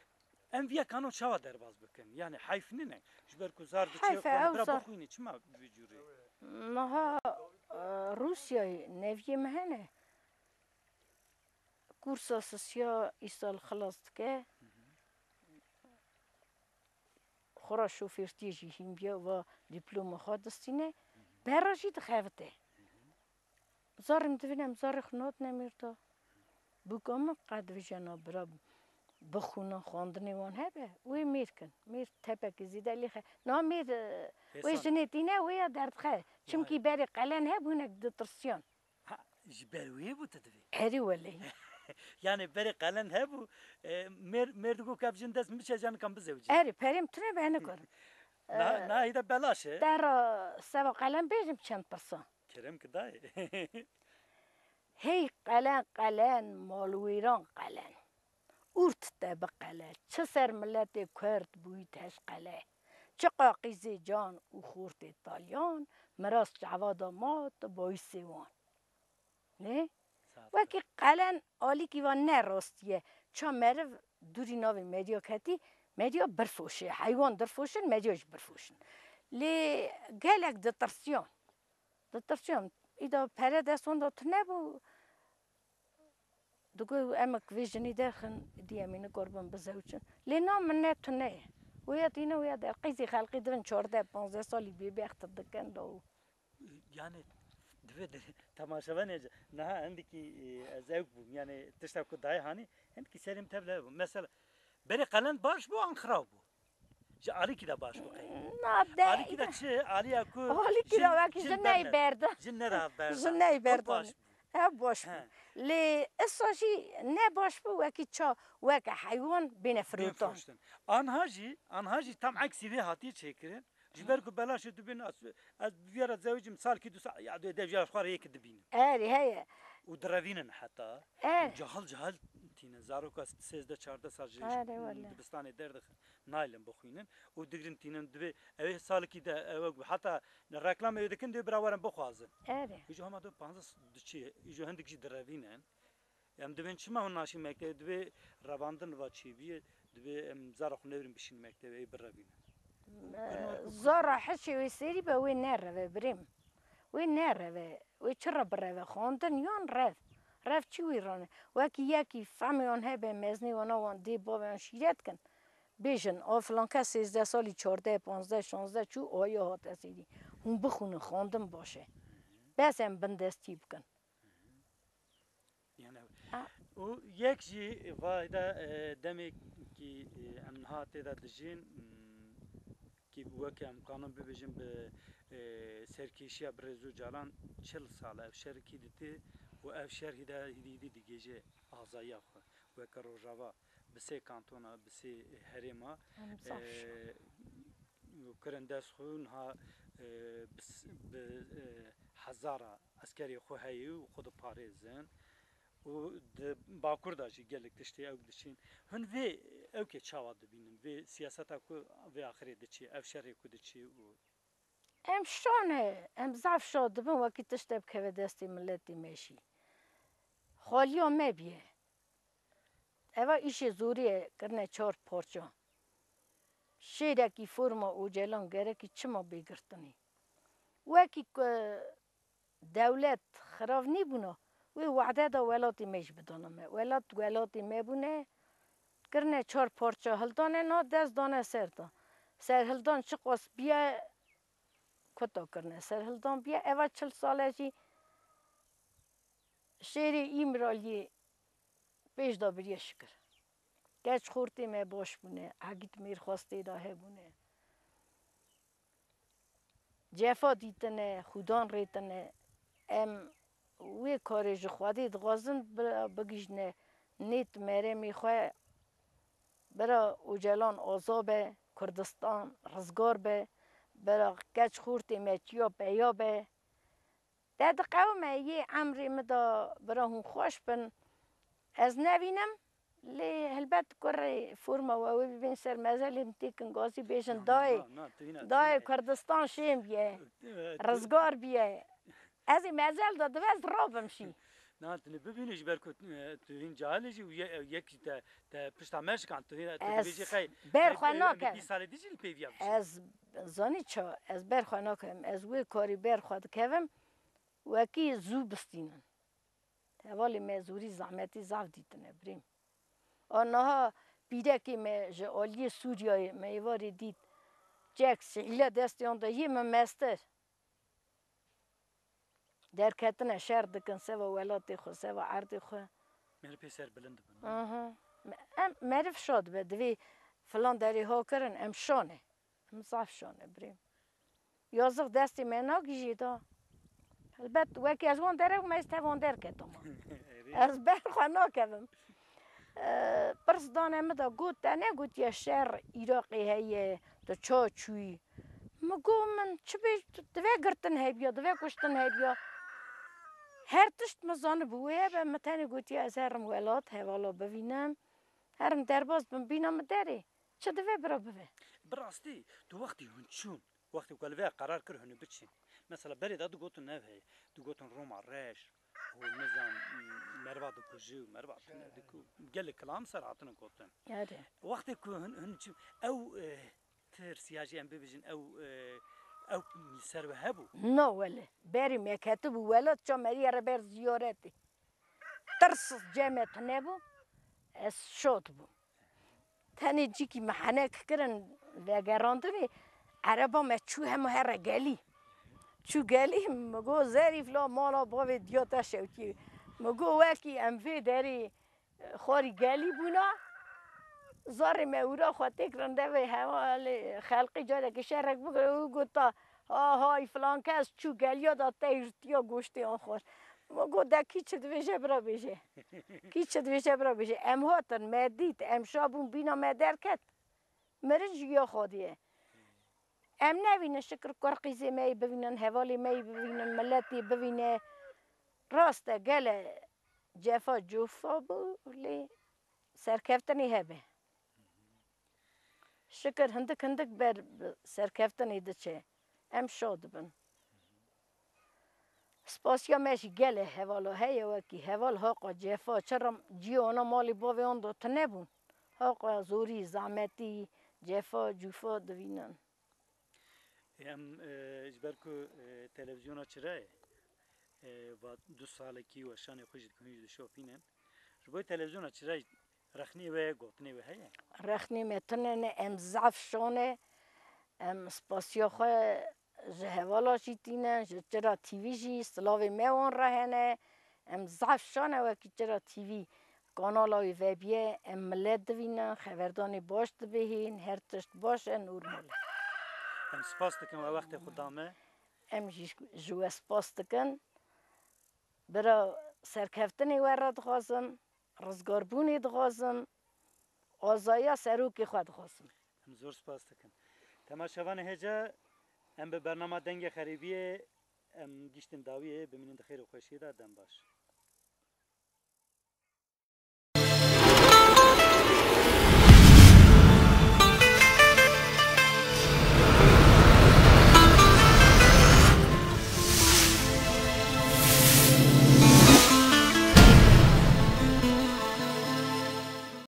ام ویا کانو چاوا درباز بکن یعنی حیف نه جبر کو زار دچی حیف، خو او برا زار. بخوینی چما بجوری نها روسیای نوی مهنه کورس اساسیا ایسال خلاص که خورا شوفیرتی جی هم بیا و دیپلم خود دستینه براجی دخوته زارم دوینم زار خنات نمیرتا بگم قد ویژنا برا بخونه خواندنی وان هبه وی میرکن میر تپک زیده لیخه نه میر وی جنتینه وی درد خه چم کی بری قلن هبونک دترسیان جبروی بود دوی هری ولی یعنی بری قلن هبو مردگو کبجن دست میشه جان کم بزوجی هری پریم تونه به نکرم نه ایده بلاشه در سوا قلن بیجم چند پرسان کرم کدای هی قلن مالویران قلن اورت تب قله چه سر ملت کرد بویتش قله چه قاقیزی جان او خورد ایتالیان مراست جواد مات بای سیوان نه؟ وکی قلن آلی که وان نراستیه چه مرو دوری ناوی مدیا کتی مدیا برفوشه حیوان درفوشن مدیاش برفوشن لی گلک دترسیون ایدا پره دستون دات نبو دگو امک ویژنی داخن دی امینه قربان بزوجن لینا من نتونه ویاد اینه ویاد قیزی خلقی دون 14-15 سالی بی اختر دکن دو yani tamaşavan ne عندك زوج yani تشتاق كداي هاني عندك سلم تبلا مثلا بري قلن باش بو ان خراب بو علي كده باش بو نه علي كده شيء علي اكو حالی که وکی جنای برده جن را برد جنای برده باش لی اساشی نه باش بو وکی چا وکی حیوان بین فروتان آنها tam عكسي ذي هاتي شكرين جبركو بلاش دبين از بيرا زوجي مثال كي دوس يعني دجاج خوار هيك دبين هي ودرافينن حتى جهل تينا زاروكا 13-14 سال دبستان درد نايلن بخوينن ودغرين تينا دبي اوي سال كي ده حتى الرقم يدكن دي براورن بخوازن يجو هم دو 15 دشي يجو هندك جي درافينن ام دبن چما هناشي مكتب دبي رواندن واتشي بي دبي زارخ نورن بشين مكتب اي برافينن زارا حشي ويسيري با وين نره بريم وين نره وي چرا بره خواندن يون رف چی ویرانه وکی یکی فهمیان هبه مزنی و نوان دی باوان شیرت کن بیشن آفلان که 13 سالی 14-15-16 چو آیا هات اسیدی هم بخونه خواندن باشه بس هم بندستی بکن و یک جی وایده دمی که امنها تیدا دجین که وکی امکانم ببیجیم به سرکیشی برزو جالان 40 ساله اف شرکی دیتی و اف شرکی دا هیدی دیگه آزایی خو و کرو جوا بسه کانتونا بسه هریما و کرندس خون ها بس هزارا عسکری خو هی و خود پاریزن و باکور داشی گلک تشتی او دشین هن وی او که چاوا دبینن وی سیاست کو وی آخری دچی اف شری کو دچی و ام شانه ام ضعف شد بن وقتی تشتب که دستی ملتی میشی خالی مبیه اوا ایش زوریه کرنه 4 پارچه شیرکی فرما او جلان گره که چما بگرتنی وکی دولت خراب نی بونه وی وعده دا ولاتی میش بدانم ولاتی میبونه کرنه 4 پارچه هلدانه نا دست دانه سر هلدان چه قاس بیا کتا کرنه سر هلدان بیا اوا 40 ساله جی شیری ایمرالی پیش دا بریه شکر گچ خورتی می باش بونه اگیت میر خواسته دا هبونه جفا دیتنه خودان ریتنه ام وی کارج خودی دغازن بگیجنه نیت میره میخواه برا اوجلان آزابه کردستان رزگار به برا گچ خورتی میچیا بیا به داد قومه یه عمری مدا برا هم خوش بن از نوینم لی هلبت کره فرما و ببین سر مزل تیکن گازی بیشن دای کردستان شیم بیه رزگار بیه از این مزل داده وز رابم شی نه تنی ببینیش برکو تو این جاهلیجی و یکی تا پشتامش کن تو از بیجی خی برخوانا کم 20 سال دیجی پیویا از زانی چا از برخوانا کم از وی کاری برخواد کم وکی زو بستینن حوالی مزوری زحمتی زاف دیتنه بریم آنها بیده که من جالی سوریای میواری دید جک سیله دستیان دا یه مستر در کتنه شهر دکن سوا ولات خو سوا عرض خو مر پیسر بلند بن آها معرف شد به دوی فلان داری ها کرن ام شانه ام صاف شانه بریم یازق دستی منا گیجیدا البته وکی از وان داره میست وان در کتم از برخوانا کردم پرس دانه مدا گوت نه گوت یه شهر عراقی هیه تو چا چوی مگو من چه بیش دوی گرتن هیبیا دوی کشتن هیبیا هر تشت مزان بویه به متنی گوتی از هرم ولات حوالا ببینم هرم درباز ببینم داری چه دوی برا ببین براستی تو وقتی هنچون وقتی کلوه قرار کر هنو بچین مثلا برید دو گوتن نه هی دو گوتن روم عرش و نظام مربع دو کجو مربع دکو گل کلام سر عطنا گوتن یاره وقتی که هنچون او ترسیاجی ام ببیجن او سر و هبو نه ولی بریم یک کتب ولات چه مری را بر زیارتی ترس جمعت نبو از شد بو تنی جی کی محنک کرن و گراندنی عربا ما چو هم هر گلی چو گلی مگو زری فلا مالا باوی دیاتا شوکی مگو وکی ام فی داری خاری گلی بونا زار مورا خاطر کرنده و حوال خلقی جاده که شهرک بگره او گوتا های فلان کس چو گلیا دا تیرتیا گوشتی آن خور مگو دا کی چه دویشه برا بیشه کی چه دویشه برا بیشه ام هاتن مدید ام شابون بینا مدر کت مرنج یا خودیه ام نبینه شکر کرقیزی می ببینن حوالی می ببینن ملتی ببینه راسته گله جفا جوفا بو لی سرکفتنی هبه شکر هندک بر سرکفتنی دچه ام شاد بن سپاسیا میشی گله حوالا هی وکی حوال حقا جفا چرا جیانا مالی باوی آن دو تنبون حقا زوری زحمتی جفا جوفا دوینن ام اجبر کو تلویزیون چرای و 2 سال کی و شان خوش کنید شوفینن جبوی تلویزیون چرای رخنی و گوتنی و هی رخنی متنن ام ضعف شانه ام سپاسیا خو جهوالا شیتینن چرا تیوی جی سلاوی میوان رهنه ام ضعف شانه وکی چرا تیوی کانالای ویبیه ام ملت دوینن خبردانی باش بهین هر تشت باشه نورمال ام سپاس دکم و وقت خدامه ام جو سپاس دکن برا سرکفتنی ورد خواستم رزگاربونی دخواستم آزایا سروکی خود خواستم ام زور سپاس دکم تماشاوان هجا ام به برنامه دنگ خریبیه ام گیشتن داویه ببینید خیر و خوشی دادم باش